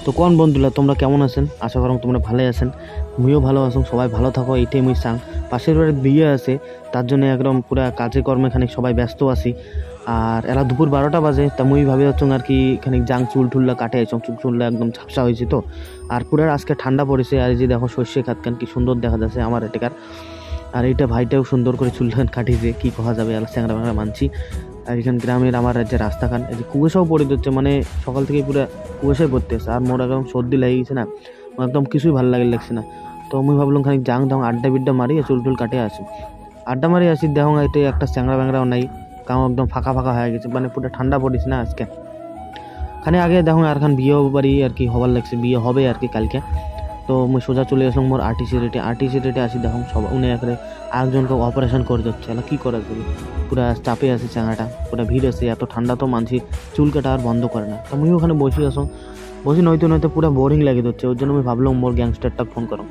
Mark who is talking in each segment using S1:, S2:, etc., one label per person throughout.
S1: তো কোন বন্ধুরা তোমরা কেমন আছেন? আশা করো তোমরা ভালোই আছেন, মুইও ভালো আছি। সবাই ভালো থাকো, এইটাই মুই চাং। পাশের বাড়ির বিয়ে আছে, তার জন্য একদম পুরা কাজে কর্মে খানিক সবাই ব্যস্ত আছি। আর এরা দুপুর 12টা বাজে, তা মুই ভাবি হচ্ছ আর কি খানিক জাং চুল টুললা কাটে আইছ, চুল টুললা একদম ঝাপসা হয়েছে। তো আর পুরা আজকে ঠান্ডা পড়েছে, আর এই যে দেখো শস্যে খাতকান কি সুন্দর দেখা যাচ্ছে আমার এটাকার। আর এইটা ভাইটাও সুন্দর করে চুলখান কাটিয়েছে, কি করা যাবে, আলাদা চ্যাংরা ব্যাংরা মানছি। আর এখানে গ্রামের আমার যে রাস্তাখান এই যে কুয়াশাও পড়ে যাচ্ছে, মানে সকাল থেকে পুরো কুয়াশায় পড়তেছে। আর মোর একদম সর্দি লেগে গেছে না, একদম কিছুই ভালো লাগছে না। তো আমি ভাবলাম খানিক যাং দাং আড্ডা বিড্ডা মারি, চুল টুল কাটে আসি। আড্ডা মারি আসি, দেখো এটা একটা চ্যাংরা ব্যাংরাও নাই, কাম একদম ফাঁকা ফাঁকা হয়ে গেছে, মানে পুরো ঠান্ডা পড়েছে না আজকে। খানে আগে দেখো আর খান বিয়ে বাড়ি আর কি হবার লাগছে, বিয়ে হবে আর কি কালকে। তো মুই সোজা চলে আসলাম মোর আরটিসি রেটে আসি, দেখো সব উনি আরেকজনকে অপারেশন করে যাচ্ছে। কি করা যাবে, পুরা চাপে আছে চাঙাটা, পুরা ভিড় আছে, এত ঠান্ডা তো মানছি চুল কাটা আর বন্ধ করে না। তো মুই ওখানে বসে নয়তো পুরা বোরিং লাগে যাচ্ছে। ওর জন্য আমি ভাবলাম মোর গ্যাংস্টারটা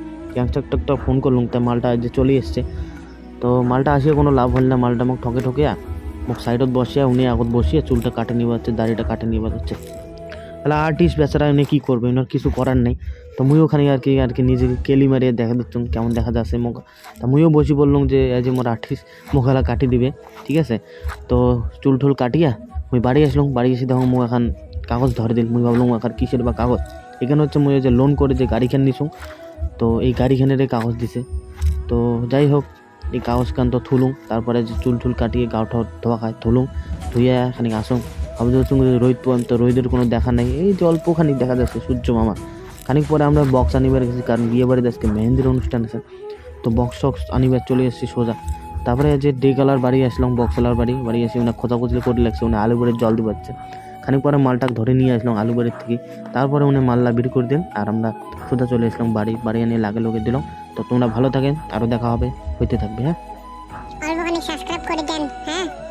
S1: ফোন করলাম, তা মালটা যে চলে এসছে। তো মালটা আসিয়ে কোনো লাভ হল না, মালটা মোক ঠকে মোক সাইডত বসিয়া উনি আগত বসিয়ে চুলটা কাটে নিবা হচ্ছে, দাড়িটা কাটে নিবা হচ্ছে। তাহলে আর্টিস্ট বেচারা এনে কী করবে, এনার কিছু করার নেই। তো মুইও ওখানে আর কি নিজেকে কেলি মারিয়ে দেখা দিচ্ছুম কেমন দেখা যাচ্ছে মুখ। তা মুইও বসি বললাম যে এই যে মোর আর্টিস্ট মুখালা কাটি দিবে, ঠিক আছে। তো চুল টুল কাটিয়া মুই বাড়ি আসলাম, বাড়ি এসে দেখো মুখ এখন কাগজ ধরে দিল। মুই ভাবলাম এখন কিসের বা কাগজ, এখানে হচ্ছে মুই যে লোন করে যে গাড়িখান নিছুম, তো এই গাড়িখানের কাগজ দিছে। তো যাই হোক, এই কাগজখান তো থুলুম, তারপরে যে চুল টুল কাটিয়ে গাওটা ধোয়া খায় থুলুম, ধুইয়া খানিক আসুম। ভাবছি হচ্ছে রোদ পাম, তো রোদের কোনো দেখা নেই, এই যে অল্প খানিক দেখা যাচ্ছে সূর্য মামা। খানিক পরে আমরা বক্স আনিবার গেছি, কারণ বিয়ে বাড়িতে আজকে মেহেন্দির অনুষ্ঠান আছে। তো বক্স টক্স আনিবার চলে এসেছি সোজা। তারপরে যে ডে কালার বাড়ি আসলাম, বক্সওয়ালার বাড়ি এসে উনি খোঁজাখুঁজি করে লাগছে, উনি আলু বাড়ির জল দিবাচ্ছে। খানিক পরে মালটাকে ধরে নিয়ে আসলাম আলু বাড়ির থেকে, তারপরে উনি মাল্লা বিড়ি করে দিন, আর আমরা সোজা চলে আসলাম বাড়ি এনে লোকে দিলাম। তো তোমরা ভালো থাকেন, আরও দেখা হবে, হইতে থাকবে। হ্যাঁ,
S2: অল্পখানি সাবস্ক্রাইব করে দেন। হ্যাঁ।